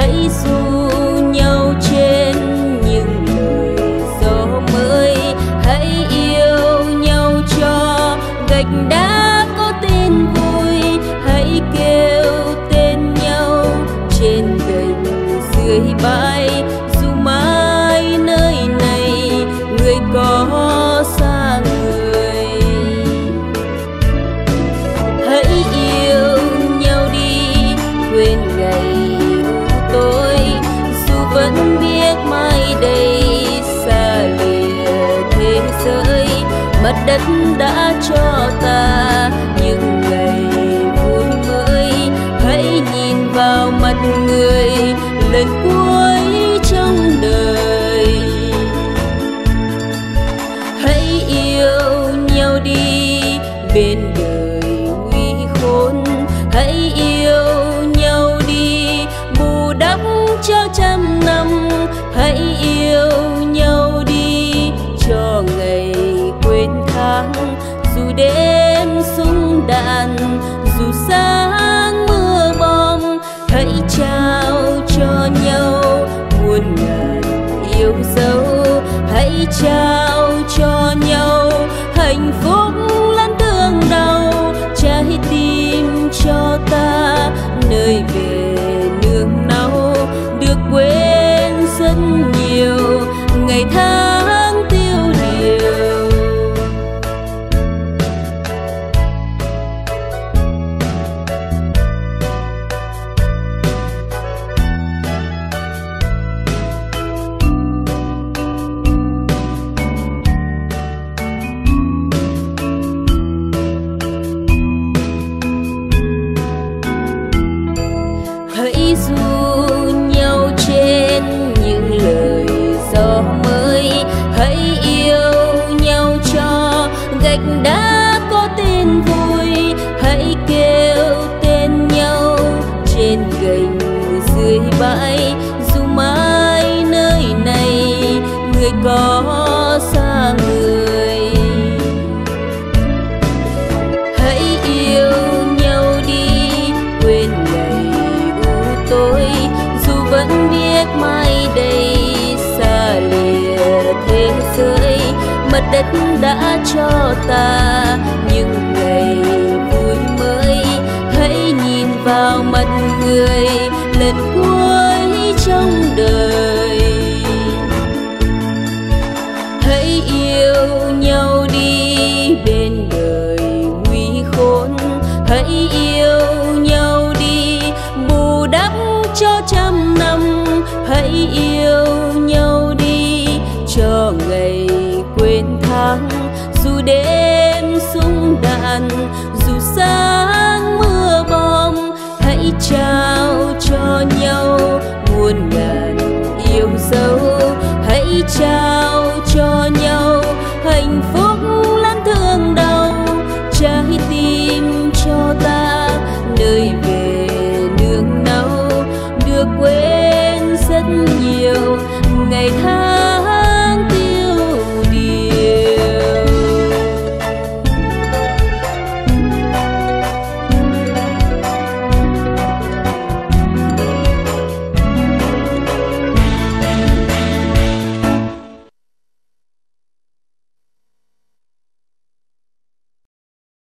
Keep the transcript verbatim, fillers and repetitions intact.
hãy ru nhau trên những lời gió mới, hãy yêu nhau cho gạch đá có tên vui, hãy kêu tên nhau trên gành dưới bãi. Dù mai nơi này người có xa người, hãy yêu nhau đi quên ngày tối. Dù vẫn biết mai đây xa lìa thế giới, mặt đất đã cho ta những ngày vui mới. Hãy nhìn vào mặt người lần cuối trong đời, hãy yêu nhau đi bên đời nguy khốn. Hãy yêu nhau đi bù đắp cho trăm năm, hãy yêu nhau đi cho ngày quên tháng. Dù đêm súng đạn, dù sáng mưa bom, hãy trao cho nhau muôn ngàn yêu dấu. Hãy trao cho nhau hạnh phúc lẫn thương đau, trái tim cho ta nơi về nương náu. Được quên rất nhiều ngày tháng tiêu điều, hãy ru nhau trên những lời gió mới, hãy yêu nhau cho gạch đá có tên vui, hãy kêu tên nhau trên gành dưới bãi. Dù mai nơi này người có xa người, hãy yêu nhau đi quên ngày tối. Dù vẫn biết mai đây xa lìa thế giới, mặt đất đã cho ta những ngày vui mới. Hãy nhìn vào mặt người lần cuối trong đời, hãy yêu nhau đi bên đời nguy khốn. Hãy yêu nhau đi bù đắp cho trăm năm, hãy yêu nhau đi cho ngày quên tháng. Dù đêm súng đạn, dù sáng mưa bom, hãy trao